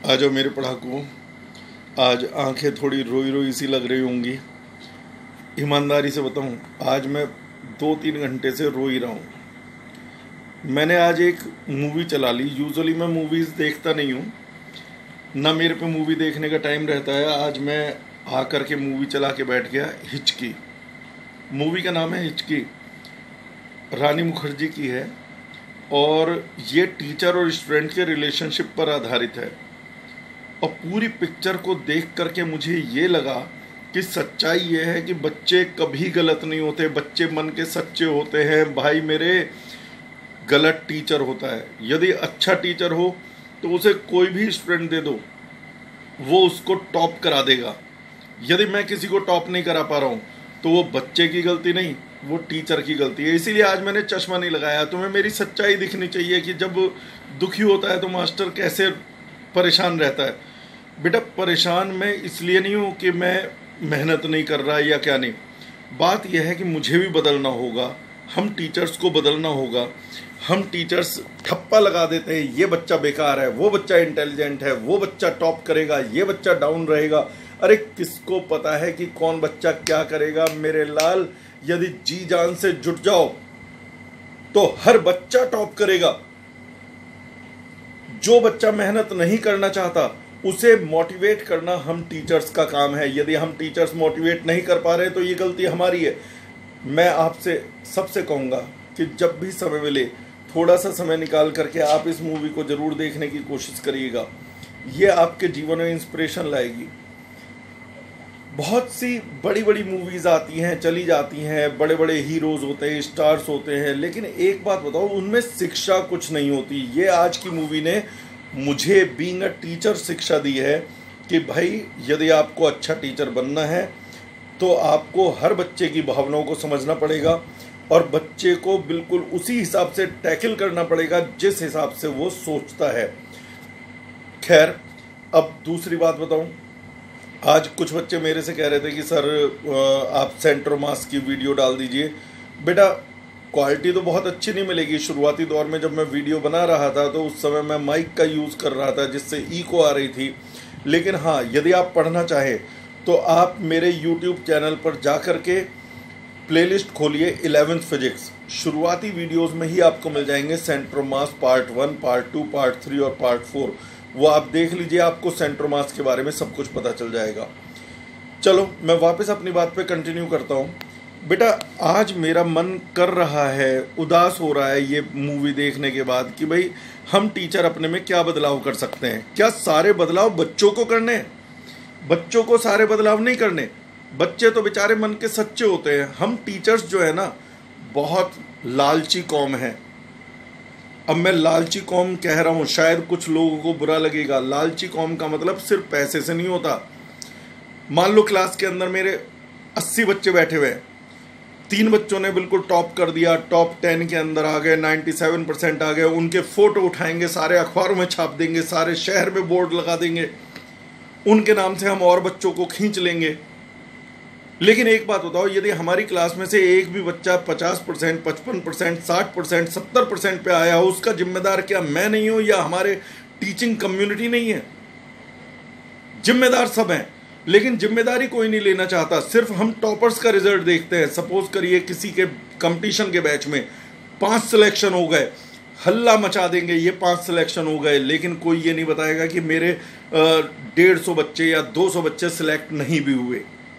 आ जाओ मेरे पढ़ाकू। आज आंखें थोड़ी रोई रोई सी लग रही होंगी। ईमानदारी से बताऊं, आज मैं 2-3 घंटे से रो ही रहा हूं। मैंने आज एक मूवी चला ली। यूजुअली मैं मूवीज़ देखता नहीं हूं, ना मेरे पे मूवी देखने का टाइम रहता है। आज मैं आकर के मूवी चला के बैठ गया। हिचकी मूवी का नाम है। हिचकी रानी मुखर्जी की है और ये टीचर और स्टूडेंट के रिलेशनशिप पर आधारित है। और पूरी पिक्चर को देख करके मुझे ये लगा कि सच्चाई ये है कि बच्चे कभी गलत नहीं होते, बच्चे मन के सच्चे होते हैं। भाई मेरे, गलत टीचर होता है। यदि अच्छा टीचर हो तो उसे कोई भी स्टूडेंट दे दो, वो उसको टॉप करा देगा। यदि मैं किसी को टॉप नहीं करा पा रहा हूँ तो वो बच्चे की गलती नहीं, वो टीचर की गलती है। इसीलिए आज मैंने चश्मा नहीं लगाया। तुम्हें मेरी सच्चाई दिखनी चाहिए कि जब दुखी होता है तो मास्टर कैसे परेशान रहता है। बेटा, परेशान मैं इसलिए नहीं हूँ कि मैं मेहनत नहीं कर रहा या क्या नहीं। बात यह है कि मुझे भी बदलना होगा, हम टीचर्स को बदलना होगा। हम टीचर्स ठप्पा लगा देते हैं, ये बच्चा बेकार है, वो बच्चा इंटेलिजेंट है, वो बच्चा टॉप करेगा, ये बच्चा डाउन रहेगा। अरे किसको पता है कि कौन बच्चा क्या करेगा। मेरे लाल, यदि जी जान से जुट जाओ तो हर बच्चा टॉप करेगा। जो बच्चा मेहनत नहीं करना चाहता उसे मोटिवेट करना हम टीचर्स का काम है। यदि हम टीचर्स मोटिवेट नहीं कर पा रहे तो ये गलती हमारी है। मैं आपसे सबसे कहूँगा कि जब भी समय मिले थोड़ा सा समय निकाल करके आप इस मूवी को ज़रूर देखने की कोशिश करिएगा। ये आपके जीवन में इंस्पिरेशन लाएगी। बहुत सी बड़ी बड़ी मूवीज़ आती हैं, चली जाती हैं, बड़े बड़े हीरोज़ होते हैं, स्टार्स होते हैं, लेकिन एक बात बताओ, उनमें शिक्षा कुछ नहीं होती। ये आज की मूवी ने मुझे बीइंग अ टीचर शिक्षा दी है कि भाई यदि आपको अच्छा टीचर बनना है तो आपको हर बच्चे की भावनाओं को समझना पड़ेगा और बच्चे को बिल्कुल उसी हिसाब से टैकल करना पड़ेगा जिस हिसाब से वो सोचता है। खैर, अब दूसरी बात बताऊं। आज कुछ बच्चे मेरे से कह रहे थे कि सर आप सेंट्रोमास की वीडियो डाल दीजिए। बेटा, क्वालिटी तो बहुत अच्छी नहीं मिलेगी। शुरुआती दौर में जब मैं वीडियो बना रहा था तो उस समय मैं माइक का यूज़ कर रहा था जिससे इको आ रही थी। लेकिन हाँ, यदि आप पढ़ना चाहें तो आप मेरे यूट्यूब चैनल पर जा कर के प्लेलिस्ट खोलिए 11th फिजिक्स। शुरुआती वीडियोस में ही आपको मिल जाएंगे सेंट्रोमास पार्ट 1, पार्ट 2, पार्ट 3 और पार्ट 4। वो आप देख लीजिए, आपको सेंट्रोमास के बारे में सब कुछ पता चल जाएगा। चलो मैं वापस अपनी बात पे कंटिन्यू करता हूँ। बेटा, आज मेरा मन कर रहा है, उदास हो रहा है ये मूवी देखने के बाद कि भाई हम टीचर अपने में क्या बदलाव कर सकते हैं। क्या सारे बदलाव बच्चों को करने? बच्चों को सारे बदलाव नहीं करने। बच्चे तो बेचारे मन के सच्चे होते हैं। हम टीचर्स जो है ना, बहुत लालची कौम है। अब मैं लालची कौम कह रहा हूँ, शायद कुछ लोगों को बुरा लगेगा। लालची कौम का मतलब सिर्फ पैसे से नहीं होता। मान लो क्लास के अंदर मेरे 80 बच्चे बैठे हुए हैं, 3 बच्चों ने बिल्कुल टॉप कर दिया, टॉप 10 के अंदर आ गए, 97% आ गए। उनके फोटो उठाएंगे, सारे अखबारों में छाप देंगे, सारे शहर में बोर्ड लगा देंगे, उनके नाम से हम और बच्चों को खींच लेंगे। लेकिन एक बात बताओ, यदि हमारी क्लास में से एक भी बच्चा 50%, 55%, 60%, 70% पे आया हो, उसका जिम्मेदार क्या मैं नहीं हूं या हमारे टीचिंग कम्युनिटी नहीं है? जिम्मेदार सब हैं, लेकिन जिम्मेदारी कोई नहीं लेना चाहता। सिर्फ हम टॉपर्स का रिजल्ट देखते हैं। सपोज करिए किसी के कंपटीशन के बैच में 5 सिलेक्शन हो गए, हल्ला मचा देंगे ये 5 सिलेक्शन हो गए, लेकिन कोई ये नहीं बताएगा कि मेरे 150 बच्चे या 200 बच्चे सिलेक्ट नहीं भी हुए।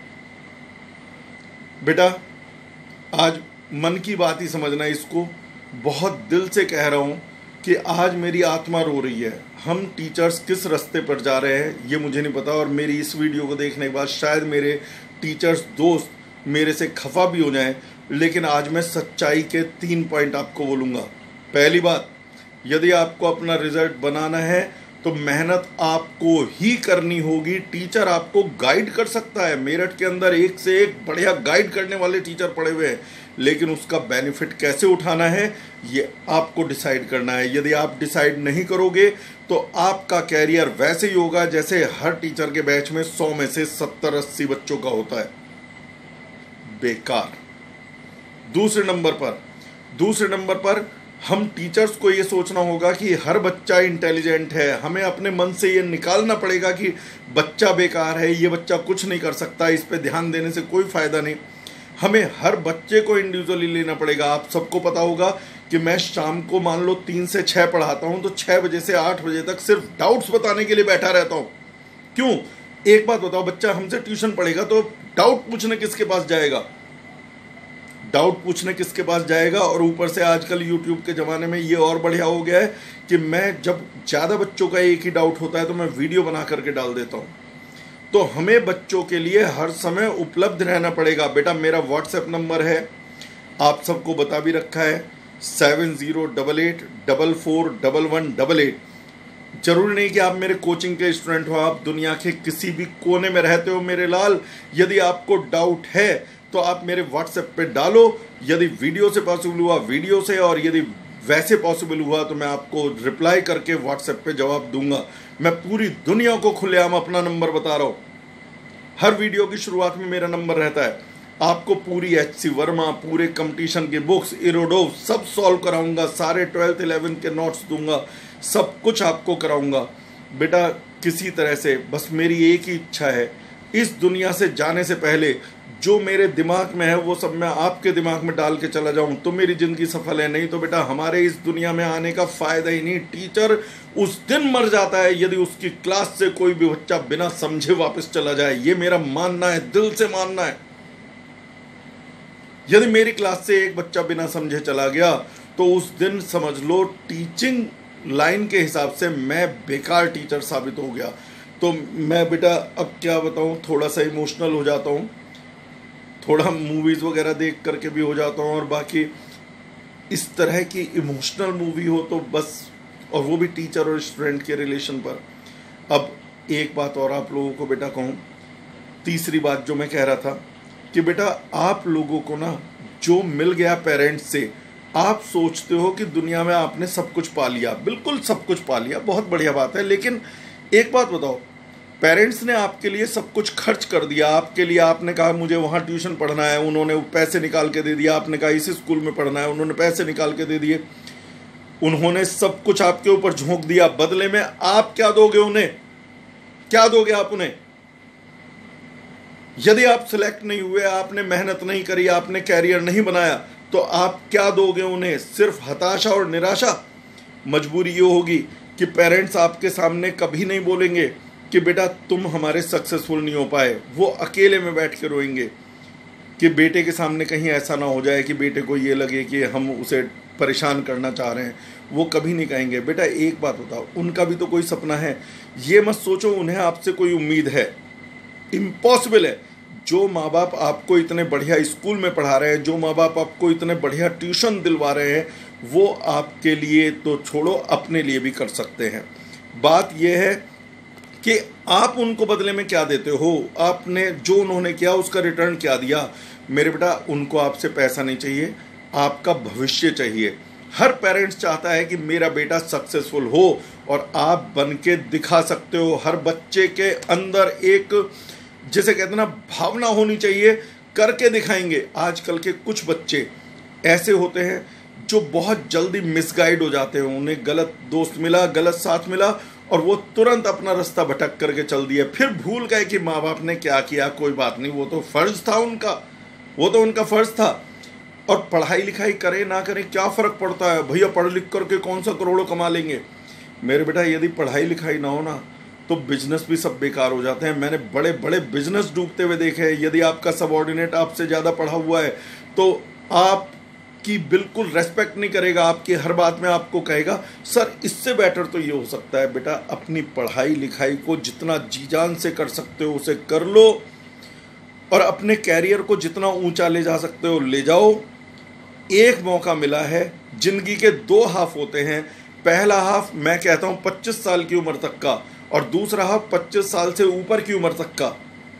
बेटा, आज मन की बात ही समझना। इसको बहुत दिल से कह रहा हूँ कि आज मेरी आत्मा रो रही है। हम टीचर्स किस रास्ते पर जा रहे हैं ये मुझे नहीं पता, और मेरी इस वीडियो को देखने के बाद शायद मेरे टीचर्स दोस्त मेरे से खफा भी हो जाएं, लेकिन आज मैं सच्चाई के 3 पॉइंट आपको बोलूँगा। पहली बात, यदि आपको अपना रिजल्ट बनाना है तो मेहनत आपको ही करनी होगी। टीचर आपको गाइड कर सकता है। मेरठ के अंदर एक से एक बढ़िया गाइड करने वाले टीचर पड़े हुए हैं, लेकिन उसका बेनिफिट कैसे उठाना है ये आपको डिसाइड करना है। यदि आप डिसाइड नहीं करोगे तो आपका कैरियर वैसे ही होगा जैसे हर टीचर के बैच में 100 में से 70-80 बच्चों का होता है, बेकार। दूसरे नंबर पर हम टीचर्स को ये सोचना होगा कि हर बच्चा इंटेलिजेंट है। हमें अपने मन से ये निकालना पड़ेगा कि बच्चा बेकार है, ये बच्चा कुछ नहीं कर सकता, इस पे ध्यान देने से कोई फ़ायदा नहीं। हमें हर बच्चे को इंडिविजुअली लेना पड़ेगा। आप सबको पता होगा कि मैं शाम को मान लो 3 से 6 पढ़ाता हूँ, तो 6 बजे से 8 बजे तक सिर्फ डाउट्स बताने के लिए बैठा रहता हूँ। क्यों? एक बात बताओ, बच्चा हमसे ट्यूशन पढ़ेगा तो डाउट पूछने किसके पास जाएगा? डाउट पूछने किसके पास जाएगा? और ऊपर से आजकल यूट्यूब के ज़माने में ये और बढ़िया हो गया है कि मैं जब ज़्यादा बच्चों का एक ही डाउट होता है तो मैं वीडियो बना करके डाल देता हूँ। तो हमें बच्चों के लिए हर समय उपलब्ध रहना पड़ेगा। बेटा मेरा व्हाट्सएप नंबर है, आप सबको बता भी रखा है, 7088441188। जरूरी नहीं कि आप मेरे कोचिंग के स्टूडेंट हो, आप दुनिया के किसी भी कोने में रहते हो मेरे लाल। यदि आपको डाउट है तो आप मेरे व्हाट्सएप पे डालो। यदि वीडियो से पॉसिबल हुआ वीडियो से, और यदि वैसे पॉसिबल हुआ तो मैं आपको रिप्लाई करके व्हाट्सएप पे जवाब दूंगा। मैं पूरी दुनिया को खुलेआम अपना नंबर बता रहा हूँ। हर वीडियो की शुरुआत में मेरा नंबर रहता है। आपको पूरी HC वर्मा, पूरे कंपटीशन की बुक्स, इरोडोव सब सॉल्व कराऊंगा, सारे 12th 11th के नोट्स दूंगा, सब कुछ आपको कराऊंगा। बेटा किसी तरह से बस मेरी एक ही इच्छा है, इस दुनिया से जाने से पहले जो मेरे दिमाग में है वो सब मैं आपके दिमाग में डाल के चला जाऊं तो मेरी ज़िंदगी सफल है। नहीं तो बेटा हमारे इस दुनिया में आने का फ़ायदा ही नहीं। टीचर उस दिन मर जाता है यदि उसकी क्लास से कोई भी बच्चा बिना समझे वापस चला जाए। ये मेरा मानना है, दिल से मानना है। यदि मेरी क्लास से एक बच्चा बिना समझे चला गया तो उस दिन समझ लो टीचिंग लाइन के हिसाब से मैं बेकार टीचर साबित हो गया। तो मैं बेटा अब क्या बताऊं, थोड़ा सा इमोशनल हो जाता हूं, थोड़ा मूवीज़ वगैरह देख करके भी हो जाता हूं, और बाकी इस तरह की इमोशनल मूवी हो तो बस, और वो भी टीचर और स्टूडेंट के रिलेशन पर। अब एक बात और आप लोगों को बेटा कहूँ, तीसरी बात जो मैं कह रहा था कि बेटा आप लोगों को ना जो मिल गया पेरेंट्स से, आप सोचते हो कि दुनिया में आपने सब कुछ पा लिया। बिल्कुल सब कुछ पा लिया, बहुत बढ़िया बात है। लेकिन एक बात बताओ, पेरेंट्स ने आपके लिए सब कुछ खर्च कर दिया। आपके लिए आपने कहा मुझे वहाँ ट्यूशन पढ़ना है, उन्होंने पैसे निकाल के दे दिया। आपने कहा इस स्कूल में पढ़ना है, उन्होंने पैसे निकाल के दे दिए। उन्होंने सब कुछ आपके ऊपर झोंक दिया। बदले में आप क्या दोगे उन्हें? क्या दोगे आप उन्हें? यदि आप सिलेक्ट नहीं हुए, आपने मेहनत नहीं करी, आपने कैरियर नहीं बनाया, तो आप क्या दोगे उन्हें? सिर्फ हताशा और निराशा। मजबूरी ये होगी कि पेरेंट्स आपके सामने कभी नहीं बोलेंगे कि बेटा तुम हमारे सक्सेसफुल नहीं हो पाए। वो अकेले में बैठ के रोएंगे कि बेटे के सामने कहीं ऐसा ना हो जाए कि बेटे को ये लगे कि हम उसे परेशान करना चाह रहे हैं। वो कभी नहीं कहेंगे। बेटा एक बात बताओ, उनका भी तो कोई सपना है। ये मत सोचो उन्हें आपसे कोई उम्मीद है, इम्पॉसिबल है। जो माँ बाप आपको इतने बढ़िया स्कूल में पढ़ा रहे हैं, जो माँ बाप आपको इतने बढ़िया ट्यूशन दिलवा रहे हैं, वो आपके लिए तो छोड़ो अपने लिए भी कर सकते हैं। बात यह है कि आप उनको बदले में क्या देते हो। आपने जो उन्होंने किया उसका रिटर्न क्या दिया। मेरे बेटा उनको आपसे पैसा नहीं चाहिए, आपका भविष्य चाहिए। हर पेरेंट्स चाहता है कि मेरा बेटा सक्सेसफुल हो, और आप बन के दिखा सकते हो। हर बच्चे के अंदर एक जिसे कहते हैं ना भावना होनी चाहिए, करके दिखाएंगे। आजकल के कुछ बच्चे ऐसे होते हैं जो बहुत जल्दी मिसगाइड हो जाते हैं। उन्हें गलत दोस्त मिला, गलत साथ मिला, और वो तुरंत अपना रास्ता भटक करके चल दिया। फिर भूल गए कि माँ बाप ने क्या किया। कोई बात नहीं, वो तो फर्ज था उनका, वो तो उनका फर्ज था। और पढ़ाई लिखाई करें ना करें क्या फ़र्क पड़ता है भैया, पढ़ लिख करके कौन सा करोड़ों कमा लेंगे। मेरे बेटा यदि पढ़ाई लिखाई ना हो ना तो बिजनेस भी सब बेकार हो जाते हैं। मैंने बड़े बड़े बिजनेस डूबते हुए देखे हैं। यदि आपका सबऑर्डिनेट आपसे ज़्यादा पढ़ा हुआ है तो आपकी बिल्कुल रेस्पेक्ट नहीं करेगा, आपकी हर बात में आपको कहेगा सर इससे बेटर तो ये हो सकता है। बेटा अपनी पढ़ाई लिखाई को जितना जी जान से कर सकते हो उसे कर लो, और अपने कैरियर को जितना ऊंचा ले जा सकते हो ले जाओ। एक मौका मिला है, जिंदगी के 2 हाफ होते हैं। पहला हाफ मैं कहता हूँ 25 साल की उम्र तक का, और दूसरा हाफ 25 साल से ऊपर की उम्र तक का।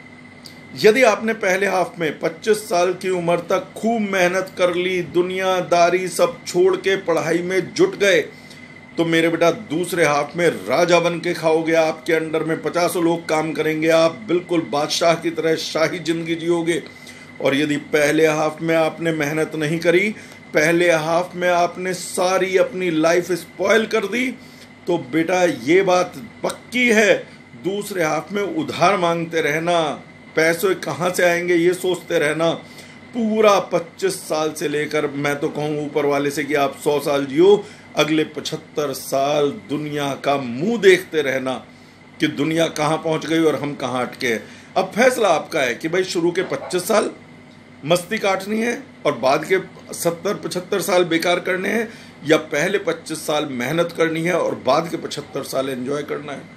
यदि आपने पहले हाफ में 25 साल की उम्र तक खूब मेहनत कर ली, दुनियादारी सब छोड़ के पढ़ाई में जुट गए, तो मेरे बेटा दूसरे हाफ में राजा बन के खाओगे। आपके अंडर में 50 लोग काम करेंगे, आप बिल्कुल बादशाह की तरह शाही जिंदगी जियोगे। और यदि पहले हाफ में आपने मेहनत नहीं करी पहले हाफ में आपने सारी अपनी लाइफ स्पॉइल कर दी, तो बेटा ये बात पक्की है, दूसरे हाफ में उधार मांगते रहना, पैसे कहाँ से आएंगे ये सोचते रहना। पूरा 25 साल से लेकर मैं तो कहूँ ऊपर वाले से कि आप 100 साल जियो, अगले 75 साल दुनिया का मुंह देखते रहना कि दुनिया कहाँ पहुँच गई और हम कहाँ अटके हैं। अब फैसला आपका है कि भाई शुरू के 25 साल मस्ती काटनी है और बाद के 70-75 साल बेकार करने हैं, या पहले 25 साल मेहनत करनी है और बाद के 75 साल एंजॉय करना है।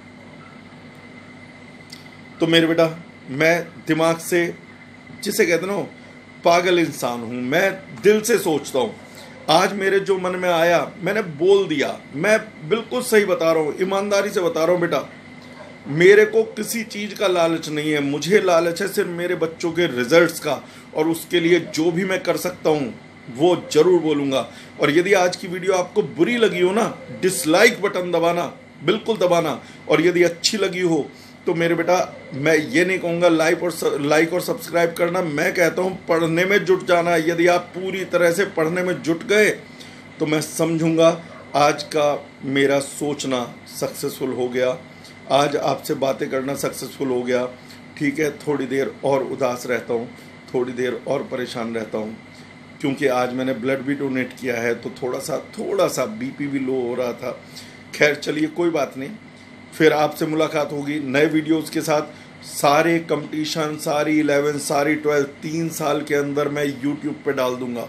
तो मेरे बेटा, मैं दिमाग से, जिसे कहते ना, पागल इंसान हूं, मैं दिल से सोचता हूं। आज मेरे जो मन में आया मैंने बोल दिया। मैं बिल्कुल सही बता रहा हूं, ईमानदारी से बता रहा हूं बेटा, मेरे को किसी चीज़ का लालच नहीं है। मुझे लालच है सिर्फ मेरे बच्चों के रिजल्ट्स का, और उसके लिए जो भी मैं कर सकता हूँ वो जरूर बोलूँगा। और यदि आज की वीडियो आपको बुरी लगी हो ना, डिसलाइक बटन दबाना, बिल्कुल दबाना। और यदि अच्छी लगी हो तो मेरे बेटा, मैं ये नहीं कहूँगा लाइक और सब्सक्राइब करना, मैं कहता हूँ पढ़ने में जुट जाना। यदि आप पूरी तरह से पढ़ने में जुट गए तो मैं समझूंगा आज का मेरा सोचना सक्सेसफुल हो गया, आज आपसे बातें करना सक्सेसफुल हो गया। ठीक है, थोड़ी देर और उदास रहता हूँ, थोड़ी देर और परेशान रहता हूँ, क्योंकि आज मैंने ब्लड भी डोनेट किया है, तो थोड़ा सा बीपी भी लो हो रहा था। खैर चलिए, कोई बात नहीं, फिर आपसे मुलाकात होगी नए वीडियोस के साथ। सारे कंपटीशन, सारी 11, सारी 12, 3 साल के अंदर मैं यूट्यूब पे डाल दूंगा।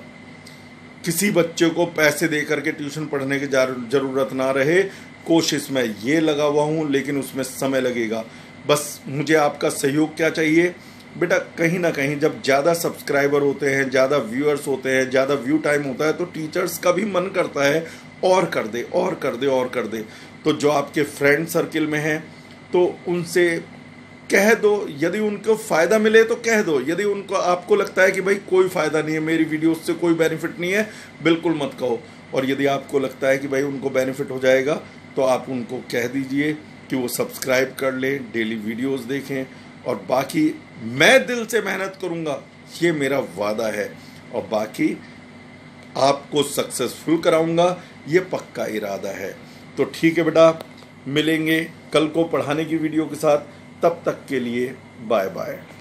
किसी बच्चे को पैसे दे करके ट्यूशन पढ़ने की ज़रूरत ना रहे। कोशिश में ये लगा हुआ हूँ, लेकिन उसमें समय लगेगा। बस मुझे आपका सहयोग क्या चाहिए बेटा, कहीं ना कहीं जब ज़्यादा सब्सक्राइबर होते हैं, ज़्यादा व्यूअर्स होते हैं, ज़्यादा व्यू टाइम होता है, तो टीचर्स का भी मन करता है और कर दे और कर दे और कर दे। तो जो आपके फ्रेंड सर्किल में हैं तो उनसे कह दो, यदि उनको फ़ायदा मिले तो कह दो। यदि उनको आपको लगता है कि भाई कोई फ़ायदा नहीं है, मेरी वीडियो से कोई बेनिफिट नहीं है, बिल्कुल मत कहो। और यदि आपको लगता है कि भाई उनको बेनिफिट हो जाएगा तो आप उनको कह दीजिए कि वो सब्सक्राइब कर लें, डेली वीडियोस देखें। और बाकी मैं दिल से मेहनत करूँगा, ये मेरा वादा है, और बाकी आपको सक्सेसफुल कराऊँगा, ये पक्का इरादा है। तो ठीक है बेटा, मिलेंगे कल को पढ़ाने की वीडियो के साथ। तब तक के लिए बाय बाय।